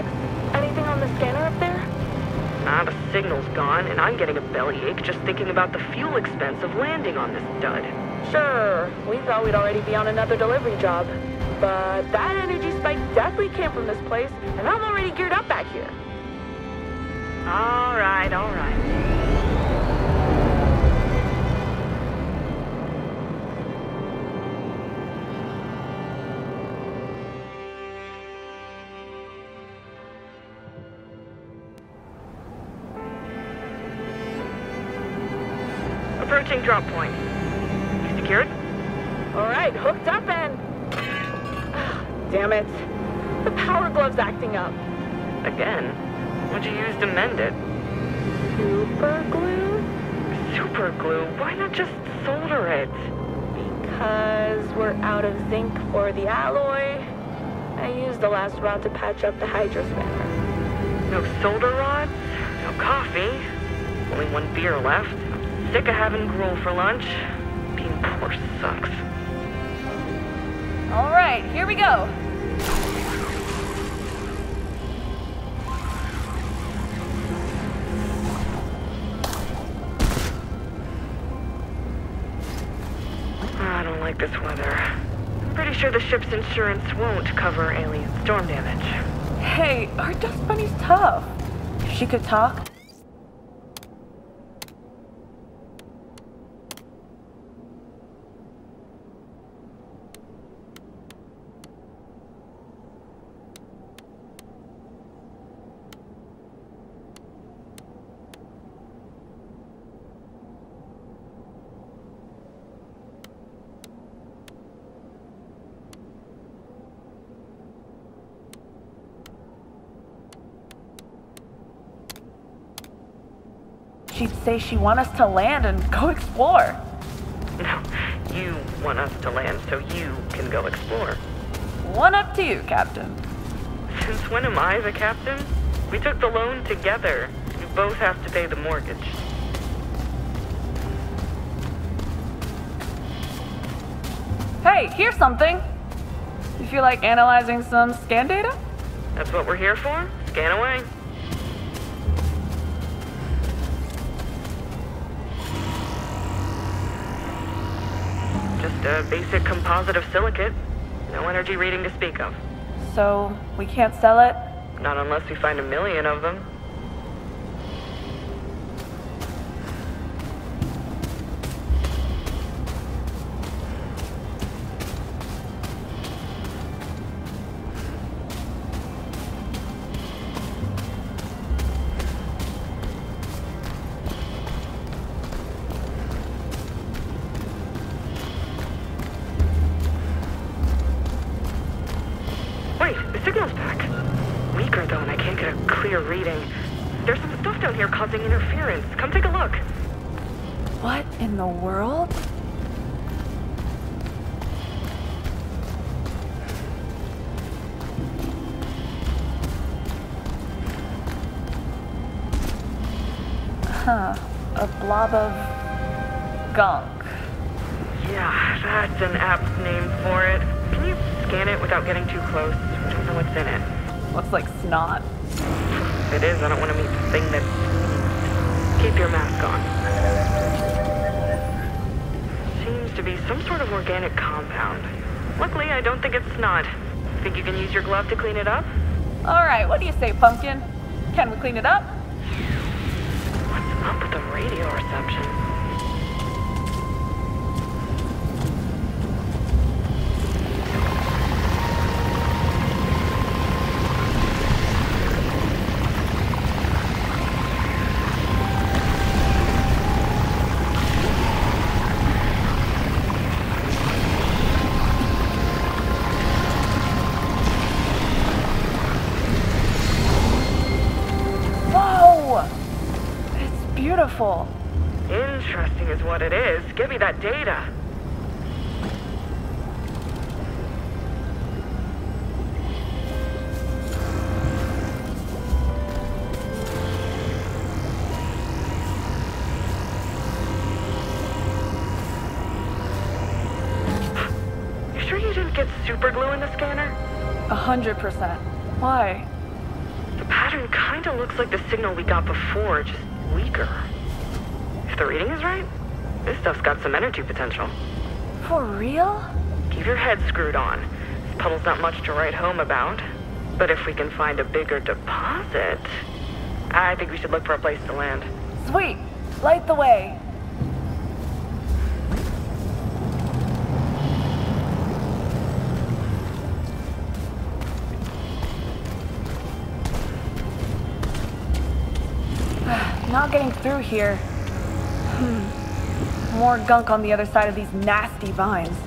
Max, anything on the scanner up there? The signal's gone, and I'm getting a bellyache just thinking about the fuel expense of landing on this dud. Sure, we thought we'd already be on another delivery job. But that energy spike definitely came from this place, and I'm already geared up back here. All right. Approaching drop point. You secured? All right, hooked up and... Damn it. The power glove's acting up. Again? What'd you use to mend it? Super glue? Super glue? Why not just solder it? Because we're out of zinc for the alloy. I used the last rod to patch up the hydro spanner. No solder rods? No coffee? Only one beer left. I'm sick of having gruel for lunch. Being poor sucks. All right, here we go. I don't like this weather. I'm pretty sure the ship's insurance won't cover alien storm damage. Hey, our dust bunny's tough. If she could talk. She'd say she wants us to land and go explore. No, you want us to land so you can go explore. One up to you, Captain. Since when am I the captain? We took the loan together. You both have to pay the mortgage. Hey, here's something. You feel like analyzing some scan data? That's what we're here for? Scan away. Just a basic composite of silicate. No energy reading to speak of. So, we can't sell it? Not unless we find 1 million of them. Wait, the signal's back. Weaker though, and I can't get a clear reading. There's some stuff down here causing interference. Come take a look. What in the world? Huh. A blob of gunk. Yeah, that's an apt name for it. Can you scan it without getting too close? I don't know what's in it. Looks like snot. If it is, I don't want to meet the thing that... Keep your mask on. Seems to be some sort of organic compound. Luckily, I don't think it's snot. Think you can use your glove to clean it up? Alright, what do you say, Pumpkin? Can we clean it up? What's up with the radio reception? Beautiful. Interesting is what it is. Give me that data. You sure you didn't get super glue in the scanner? 100%. Why? pattern kinda looks like the signal we got before, just weaker. If the reading is right, this stuff's got some energy potential. For real? Keep your head screwed on. This puddle's not much to write home about. But if we can find a bigger deposit, I think we should look for a place to land. Sweet. Light the way. Not getting through here. More gunk on the other side of these nasty vines.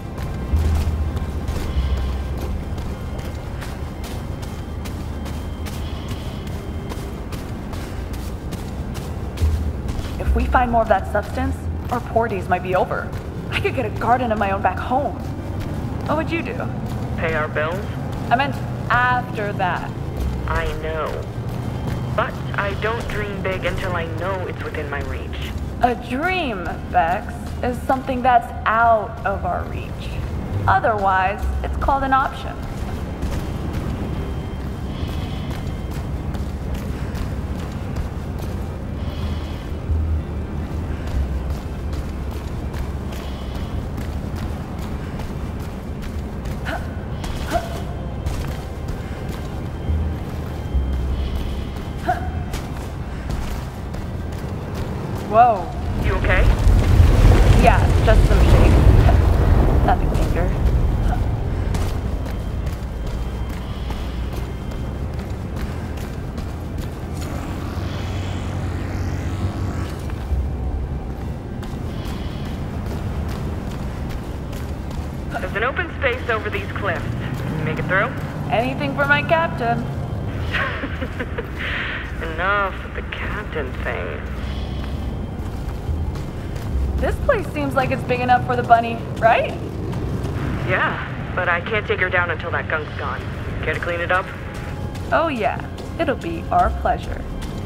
If we find more of that substance, our poor days might be over. I could get a garden of my own back home. What would you do? Pay our bills? I meant after that. I know. But I don't dream big until I know it's within my reach. A dream, Bex, is something that's out of our reach. Otherwise, it's called an option. Whoa. You okay? Yeah, just some shakes. Nothing major. There's an open space over these cliffs. Can you make it through? Anything for my captain. Enough of the captain thing. This place seems like it's big enough for the bunny, right? Yeah, but I can't take her down until that gunk's gone. Care to clean it up? Oh yeah, it'll be our pleasure.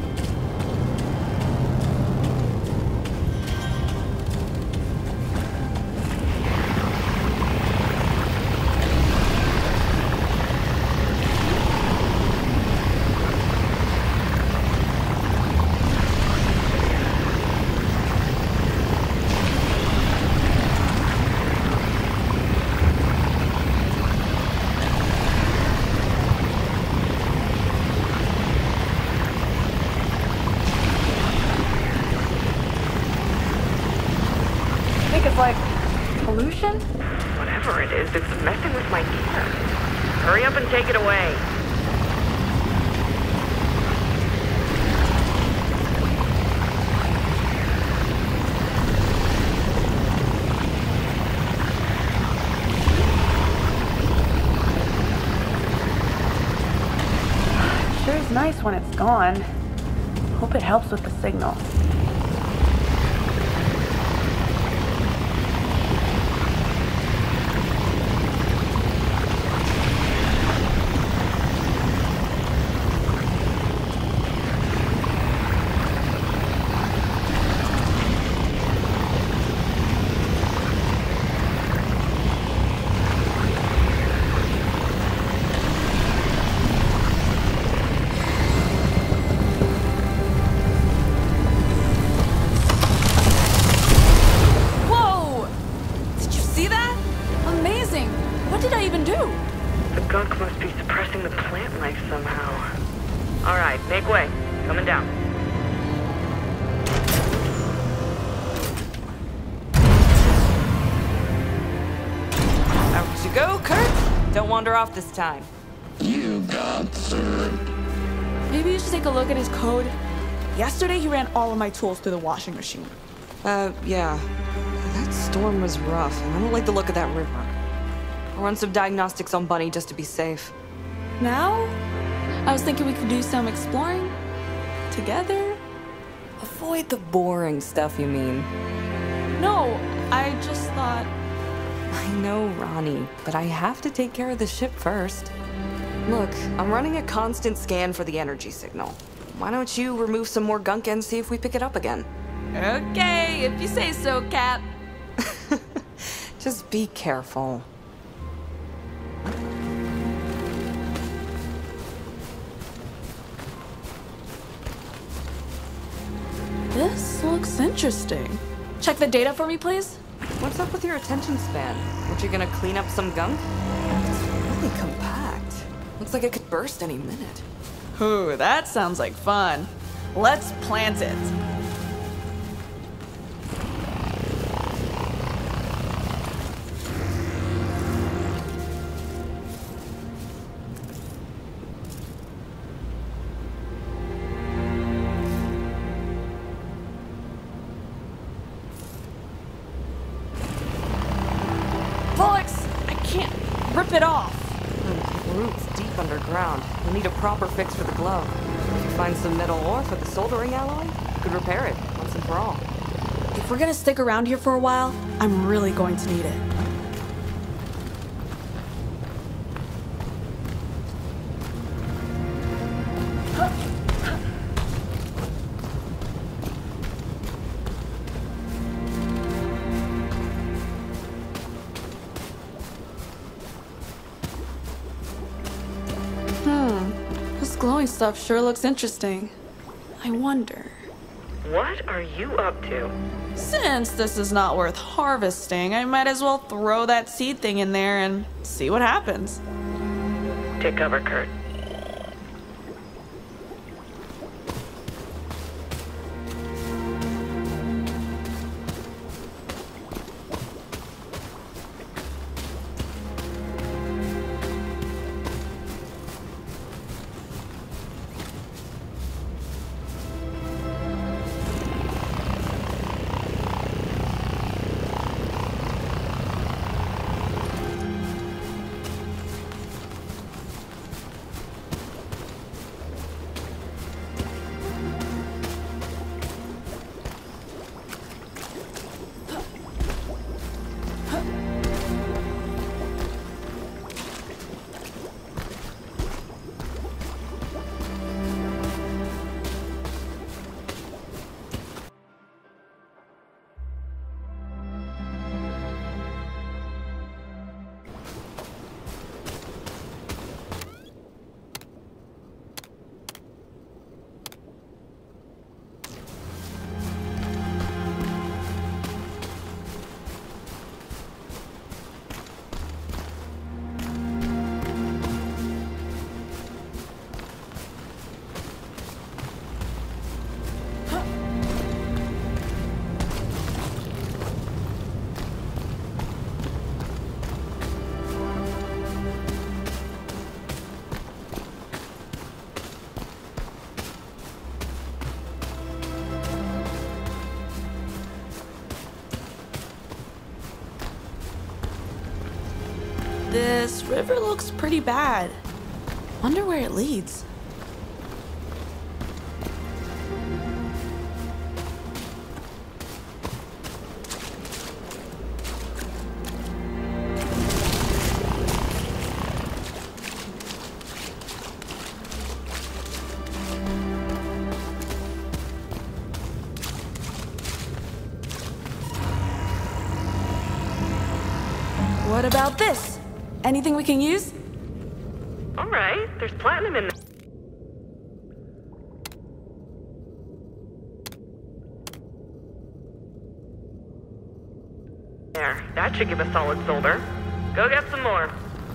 Like pollution? Whatever it is, it's messing with my gear. Hurry up and take it away. Sure is nice when it's gone. Hope it helps with the signal. Gunk must be suppressing the plant life somehow. All right, make way. Coming down. Out you go, Kurt. Don't wander off this time. You got served. Maybe you should take a look at his code. Yesterday, he ran all of my tools through the washing machine. Yeah. That storm was rough, and I don't like the look of that river. I'll run some diagnostics on Bunny just to be safe. Now? I was thinking we could do some exploring together. Avoid the boring stuff, you mean? No, I just thought... I know, Ronnie, but I have to take care of the ship first. Look, I'm running a constant scan for the energy signal. Why don't you remove some more gunk and see if we pick it up again? Okay, if you say so, Cap. Just be careful. This looks interesting. Check the data for me, please. What's up with your attention span? Weren't you gonna clean up some gunk? It's really compact. Looks like it could burst any minute. Ooh, that sounds like fun. Let's plant it. Rip it off. Roots deep underground. We'll need a proper fix for the glove. If you find some metal ore for the soldering alloy, you could repair it once and for all. If we're gonna stick around here for a while, I'm really going to need it. This glowing stuff sure looks interesting. I wonder... What are you up to? Since this is not worth harvesting, I might as well throw that seed thing in there and see what happens. Take cover, Kurt. This river looks pretty bad. Wonder where it leads. What about this? Anything we can use? All right, there's platinum in there. That should give a solid solder. Go get some more.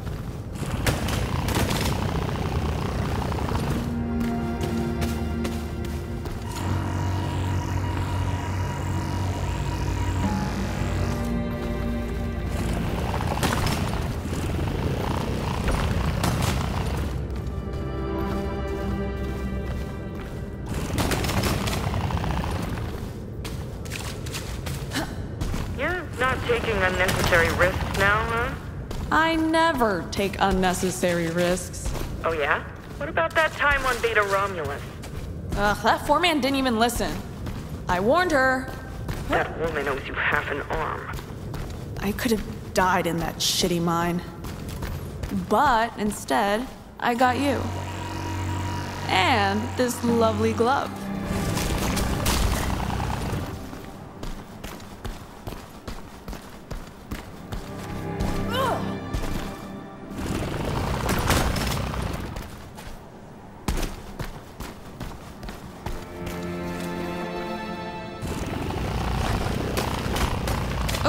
Not taking unnecessary risks now, huh? I never take unnecessary risks. Oh yeah? What about that time on Beta Romulus? Ugh, that foreman didn't even listen. I warned her. That woman owes you half an arm. I could have died in that shitty mine. But instead, I got you. And this lovely glove.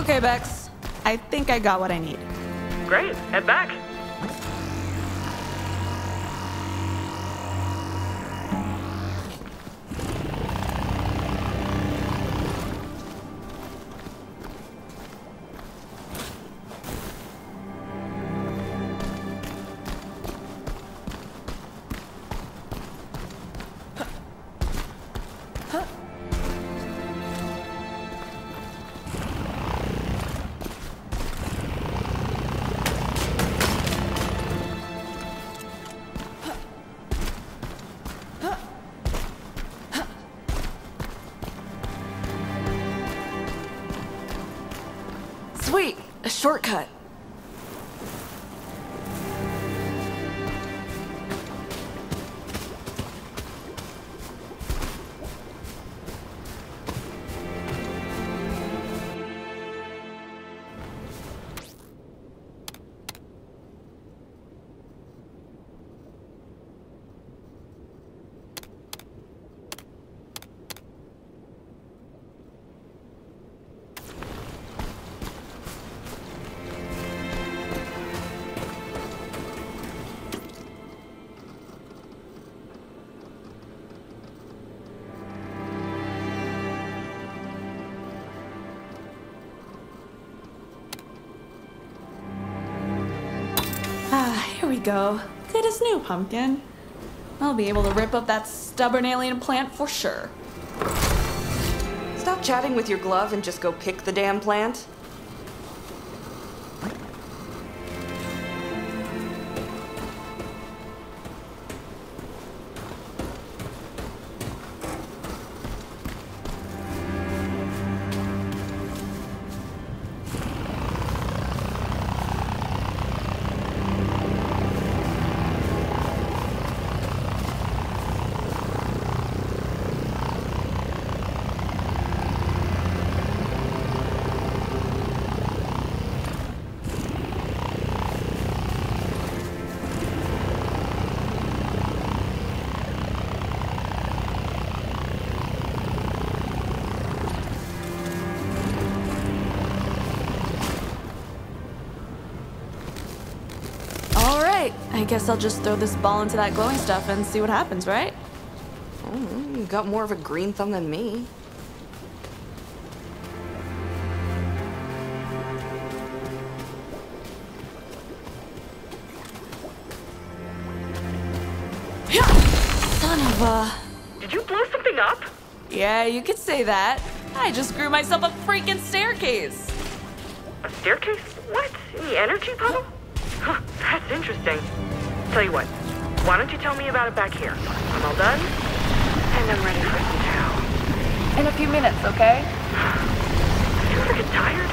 Okay, Bex. I think I got what I need. Great, head back. Sweet, a shortcut. Here we go. Good as new, Pumpkin. I'll be able to rip up that stubborn alien plant for sure. Stop chatting with your glove and just go pick the damn plant. I guess I'll just throw this ball into that glowing stuff and see what happens, right? You got more of a green thumb than me. Son of a... Did you blow something up? Yeah, you could say that. I just grew myself a freaking staircase. A staircase? What? In the energy puddle? Huh, that's interesting. Tell you what, why don't you tell me about it back here? I'm all done, and I'm ready for some chow. In a few minutes, okay? Do you ever get tired?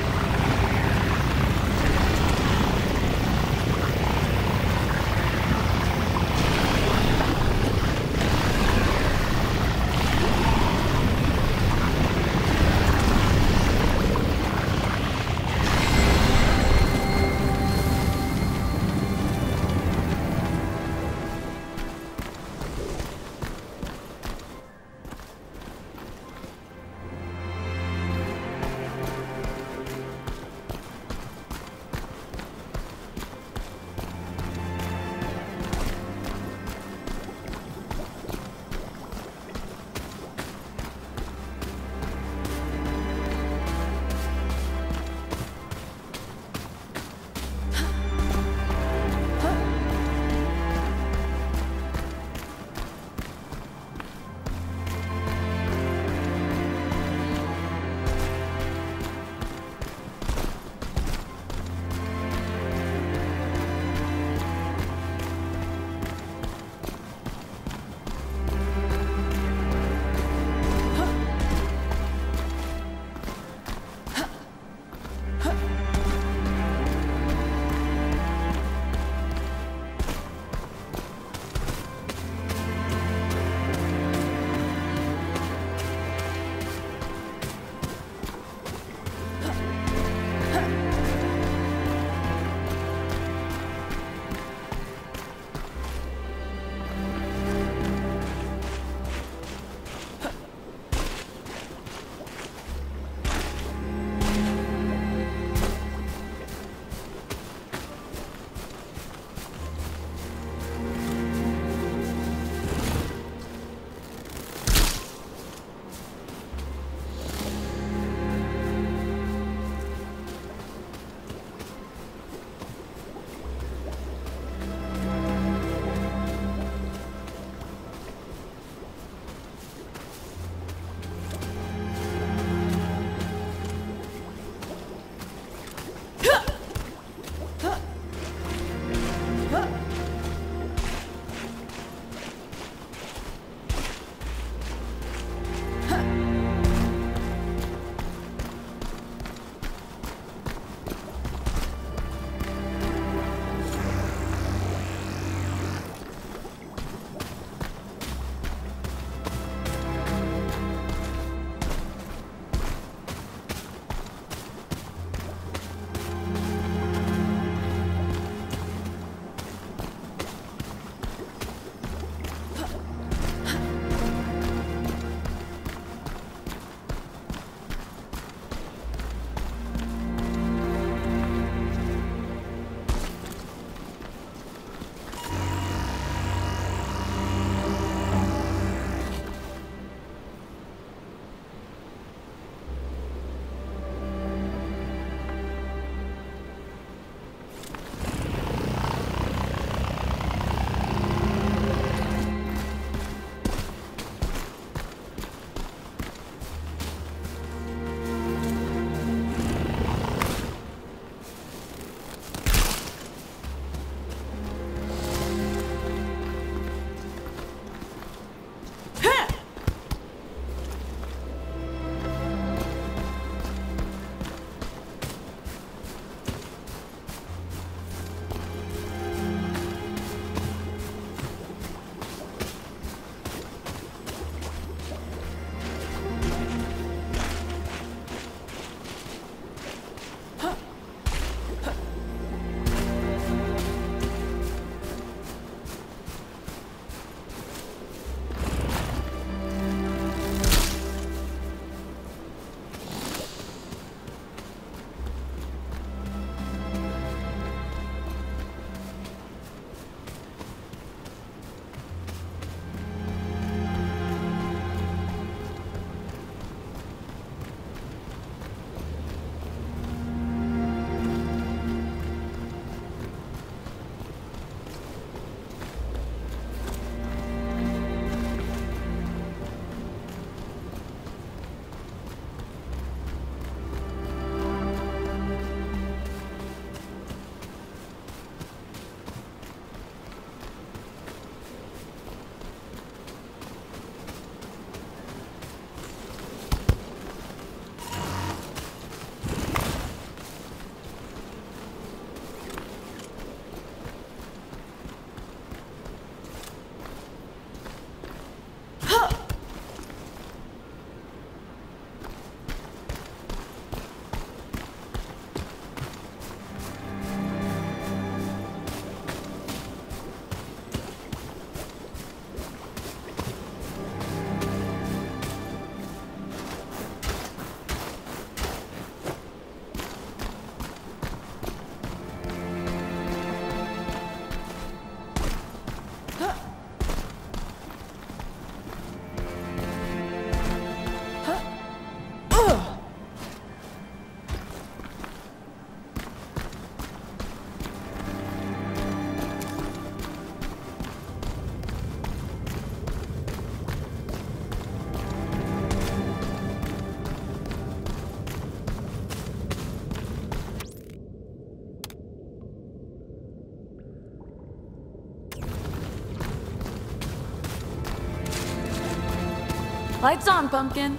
Lights on, Pumpkin.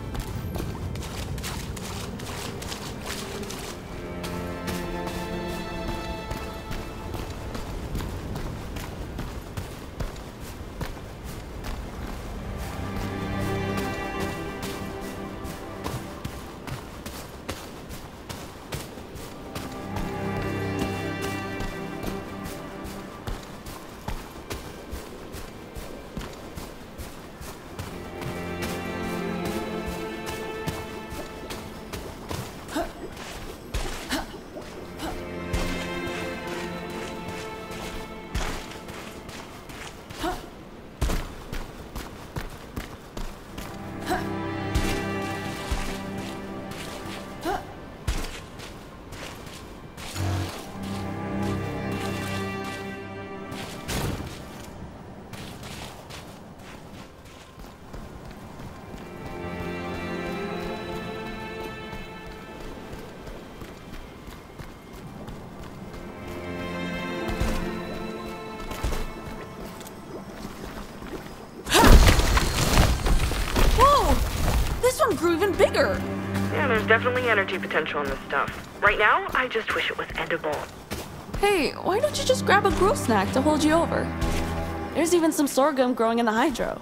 Grew even bigger. Yeah, there's definitely energy potential in this stuff. Right now, I just wish it was edible. Hey, why don't you just grab a growth snack to hold you over? There's even some sorghum growing in the hydro.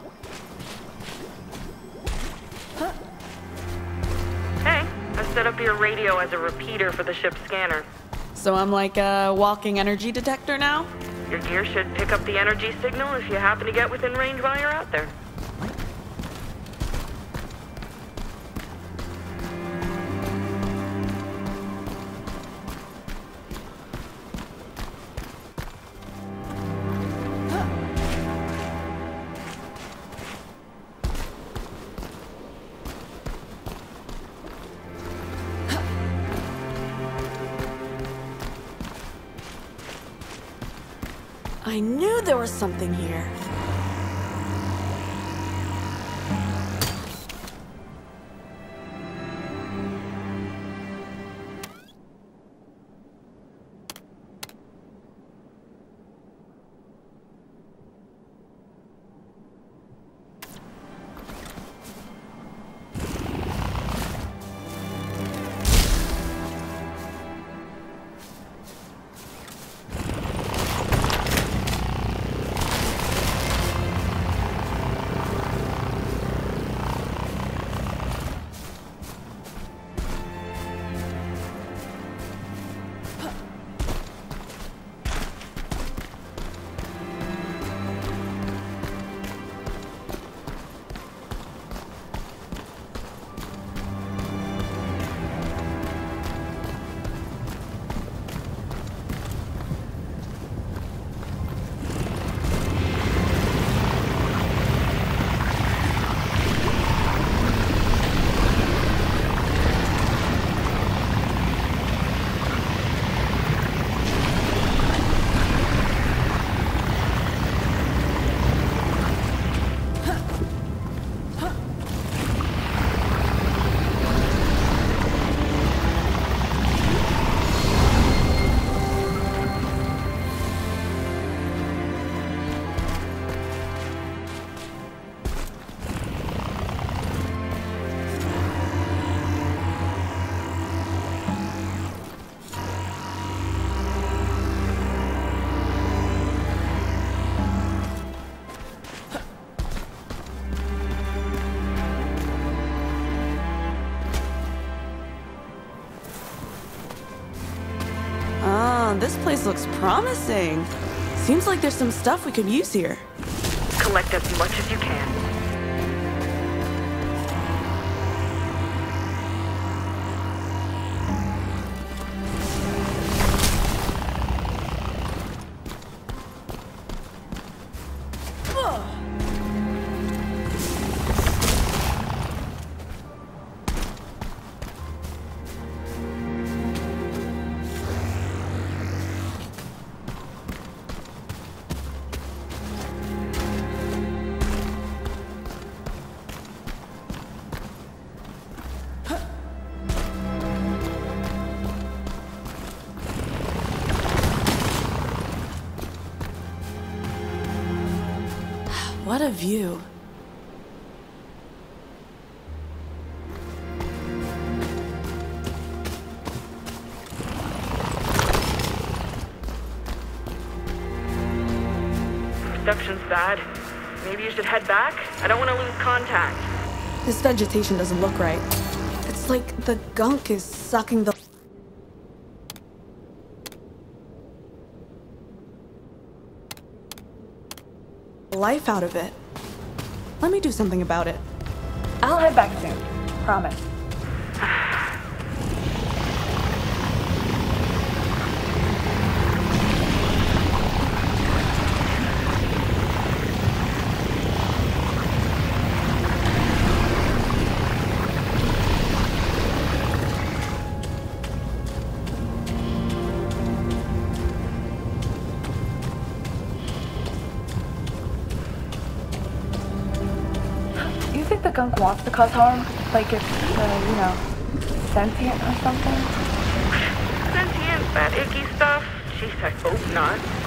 Hey, I've set up your radio as a repeater for the ship's scanner. So I'm like a walking energy detector now? Your gear should pick up the energy signal if you happen to get within range while you're out there. I knew there was something here. This place looks promising. Seems like there's some stuff we could use here. Collect as much as you can. What a view. reception's bad. Maybe you should head back? I don't want to lose contact. This vegetation doesn't look right. It's like the gunk is sucking the life out of it. Let me do something about it. I'll head back soon. Promise. You think the gunk wants to cause harm? Like it's, sentient or something? Sentient, that icky stuff? Jeez, I hope not.